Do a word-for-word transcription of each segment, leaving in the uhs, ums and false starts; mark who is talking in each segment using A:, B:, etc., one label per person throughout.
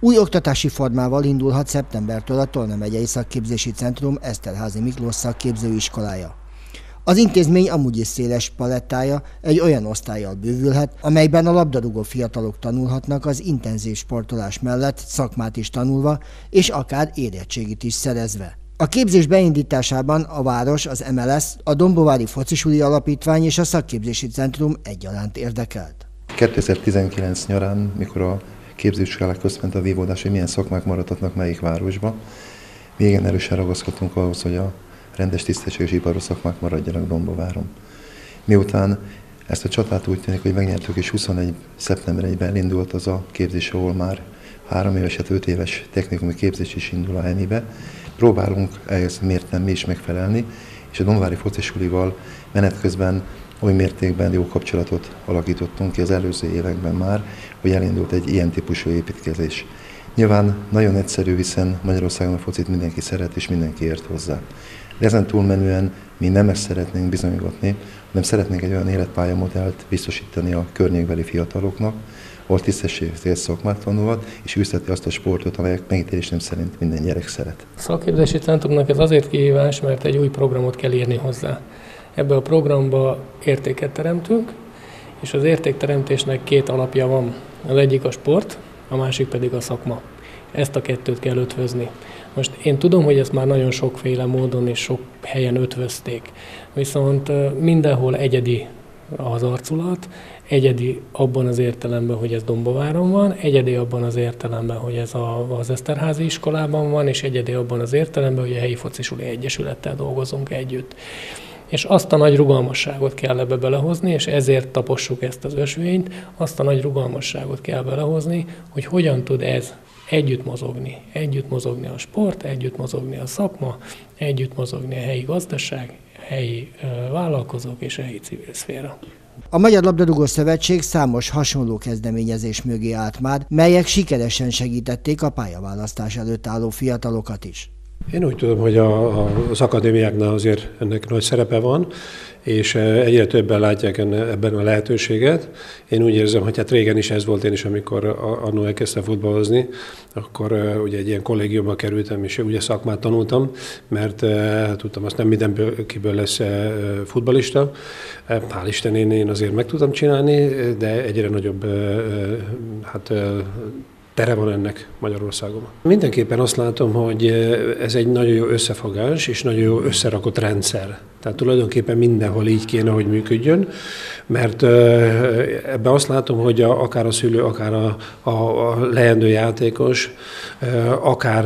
A: Új oktatási formával indulhat szeptembertől a Tolna megyei szakképzési centrum Eszterházy Miklós szakképzőiskolája. Az intézmény amúgy is széles palettája egy olyan osztállyal bővülhet, amelyben a labdarúgó fiatalok tanulhatnak az intenzív sportolás mellett szakmát is tanulva, és akár érettségit is szerezve. A képzés beindításában a város, az em el es, a Dombovári Focisuli Alapítvány és a Szakképzési Centrum egyaránt érdekelt.
B: kétezer-tizenkilenc nyarán, mikor a képzőiskolák közt ment a vívódás, hogy milyen szakmák maradhatnak melyik városba, mi igen erősen ragaszkodtunk ahhoz, hogy a rendes, tisztességes iparos szakmák maradjanak Dombováron. Miután ezt a csatát úgy tűnik, hogy megnyertük, és huszonegy szeptemberében elindult az a képzés, ahol már három éves, öt éves technikumi képzés is indul a hemibe, próbálunk ehhez mérten mi is megfelelni, és a Dombovári Focisulival menet közben oly mértékben jó kapcsolatot alakítottunk ki az előző években már, hogy elindult egy ilyen típusú építkezés. Nyilván nagyon egyszerű, hiszen Magyarországon a focit mindenki szeret és mindenki ért hozzá. De ezen túlmenően mi nem ezt szeretnénk bizonygatni, hanem szeretnénk egy olyan életpályamodellt biztosítani a környékbeli fiataloknak, ahol tisztességes szakmát tanulhat, és űzheti azt a sportot, amelyek megítélésem szerint minden gyerek szeret.
C: A szakképzési centrumnak ez azért kihívás, mert egy új programot kell írni hozzá. Ebben a programba értéket teremtünk, és az értékteremtésnek két alapja van. Az egyik a sport, a másik pedig a szakma. Ezt a kettőt kell ötvözni. Most én tudom, hogy ezt már nagyon sokféle módon és sok helyen ötvözték, viszont mindenhol egyedi az arculat, egyedi abban az értelemben, hogy ez Dombováron van, egyedi abban az értelemben, hogy ez a, az Eszterházy iskolában van, és egyedi abban az értelemben, hogy a helyi focisuli egyesülettel dolgozunk együtt. És azt a nagy rugalmasságot kell ebbe belehozni, és ezért tapossuk ezt az ösvényt, azt a nagy rugalmasságot kell belehozni, hogy hogyan tud ez együtt mozogni. Együtt mozogni a sport, együtt mozogni a szakma, együtt mozogni a helyi gazdaság, a helyi vállalkozók és a helyi civil szféra.
A: A Magyar Labdarúgó Szövetség számos hasonló kezdeményezés mögé állt már, melyek sikeresen segítették a pályaválasztás előtt álló fiatalokat is.
D: Én úgy tudom, hogy a, az akadémiáknál azért ennek nagy szerepe van, és egyre többen látják ebben a lehetőséget. Én úgy érzem, hogy hát régen is ez volt, én is, amikor annól elkezdtem futballozni, akkor ugye egy ilyen kollégiumba kerültem, és ugye szakmát tanultam, mert tudtam, azt nem mindenkiből lesz futballista. Hál' Isten, én, én azért meg tudtam csinálni, de egyre nagyobb hát, tere van ennek Magyarországon. Mindenképpen azt látom, hogy ez egy nagyon jó összefogás és nagyon jó összerakott rendszer. Tehát tulajdonképpen mindenhol így kéne, hogy működjön, mert ebben azt látom, hogy a, akár a szülő, akár a, a, a leendő játékos, akár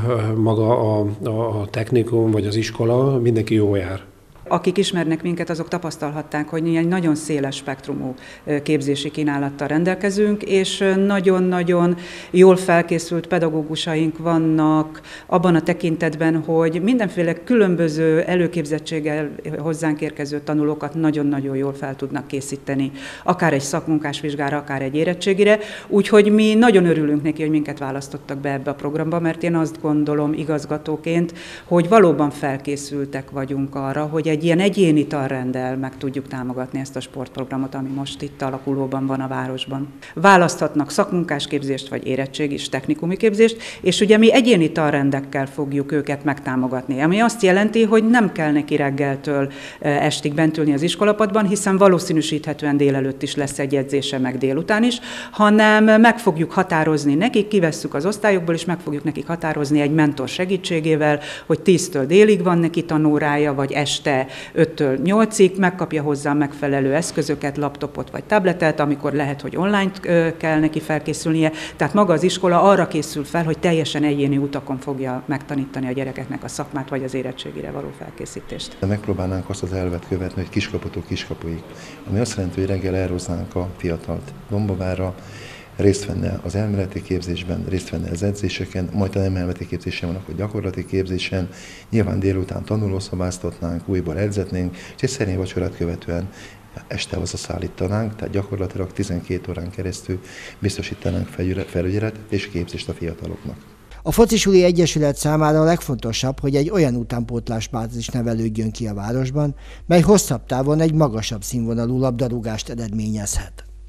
D: maga a, a technikum vagy az iskola, mindenki jól jár.
E: Akik ismernek minket, azok tapasztalhatták, hogy egy nagyon széles spektrumú képzési kínálattal rendelkezünk, és nagyon-nagyon jól felkészült pedagógusaink vannak abban a tekintetben, hogy mindenféle különböző előképzettséggel hozzánk érkező tanulókat nagyon-nagyon jól fel tudnak készíteni, akár egy szakmunkás vizsgára, akár egy érettségire. Úgyhogy mi nagyon örülünk neki, hogy minket választottak be ebbe a programba, mert én azt gondolom igazgatóként, hogy valóban felkészültek vagyunk arra, hogy egy ilyen egyéni tanrenddel meg tudjuk támogatni ezt a sportprogramot, ami most itt alakulóban van a városban. Választhatnak szakmunkásképzést vagy érettségis technikumi képzést, és ugye mi egyéni tanrendekkel fogjuk őket megtámogatni. Ami azt jelenti, hogy nem kell neki reggeltől estig bent ülni az iskolapadban, hiszen valószínűsíthetően délelőtt is lesz egy edzése, meg délután is, hanem meg fogjuk határozni nekik, kivesszük az osztályokból, és meg fogjuk nekik határozni egy mentor segítségével, hogy tíztől délig van neki tanórája, vagy este öttől nyolcig, megkapja hozzá megfelelő eszközöket, laptopot vagy tabletet, amikor lehet, hogy online kell neki felkészülnie. Tehát maga az iskola arra készül fel, hogy teljesen egyéni utakon fogja megtanítani a gyerekeknek a szakmát vagy az érettségire való felkészítést.
B: De megpróbálnánk azt az elvet követni, hogy kiskaputól kiskapuig, ami azt jelenti, hogy reggel elhoznánk a fiatalt Dombovára, részt venne az elméleti képzésben, részt venne az edzéseken, majd a nem elméleti képzésen van, akkor gyakorlati képzésen, nyilván délután tanulószobáztatnánk, újból edzetnénk, és egy szerény vacsorát követően este hazaszállítanánk, tehát gyakorlatilag tizenkét órán keresztül biztosítanánk felügyeletet és képzést a fiataloknak.
A: A Focisuli Egyesület számára a legfontosabb, hogy egy olyan utánpótlásbázis nevelődjön ki a városban, mely hosszabb távon egy magasabb színvonalú labdarúgást eredményezhet.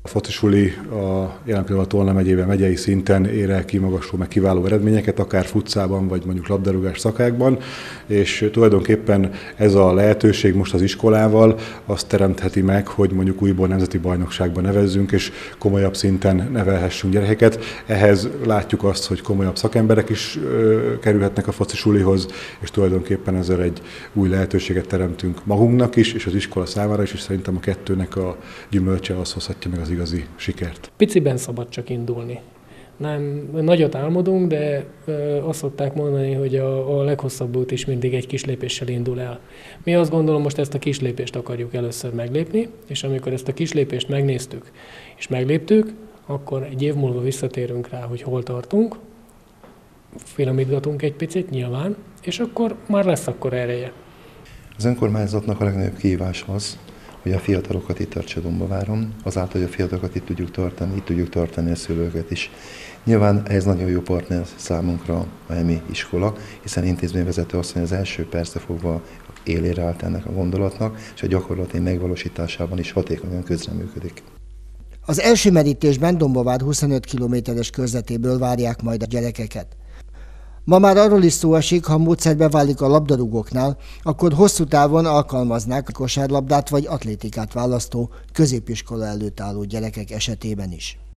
F: A focisuli a jelen pillanatban Tolna megyében megyei szinten ér el kimagasló, meg kiváló eredményeket, akár futcában, vagy mondjuk labdarúgás szakákban, és tulajdonképpen ez a lehetőség most az iskolával azt teremtheti meg, hogy mondjuk újból nemzeti bajnokságba nevezzünk, és komolyabb szinten nevelhessünk gyerekeket. Ehhez látjuk azt, hogy komolyabb szakemberek is ö, kerülhetnek a focisulihoz, és tulajdonképpen ezzel egy új lehetőséget teremtünk magunknak is, és az iskola számára is, és szerintem a kettőnek a gyümölcse az hozhatja meg az igazi sikert.
C: Piciben szabad csak indulni. Nem, nagyot álmodunk, de ö, azt szokták mondani, hogy a, a leghosszabb út is mindig egy kis lépéssel indul el. Mi azt gondolom, most ezt a kis lépést akarjuk először meglépni, és amikor ezt a kis lépést megnéztük és megléptük, akkor egy év múlva visszatérünk rá, hogy hol tartunk, finomítgatunk egy picit nyilván, és akkor már lesz akkor ereje.
B: Az önkormányzatnak a legnagyobb kihívás az, hogy a fiatalokat itt Arcsadombaváron, azáltal, hogy a fiatalokat itt tudjuk tartani, itt tudjuk tartani a szülőket is. Nyilván ez nagyon jó partner számunkra a EMI iskola, hiszen intézményvezető asszony az első percre fogva élére állt ennek a gondolatnak, és a gyakorlati megvalósításában is hatékonyan közreműködik.
A: Az első merítésben Dombovár huszonöt kilométeres körzetéből várják majd a gyerekeket. Ma már arról is szó esik, ha módszerbe válik a labdarúgóknál, akkor hosszú távon alkalmaznák a kosárlabdát vagy atlétikát választó középiskola előtt álló gyerekek esetében is.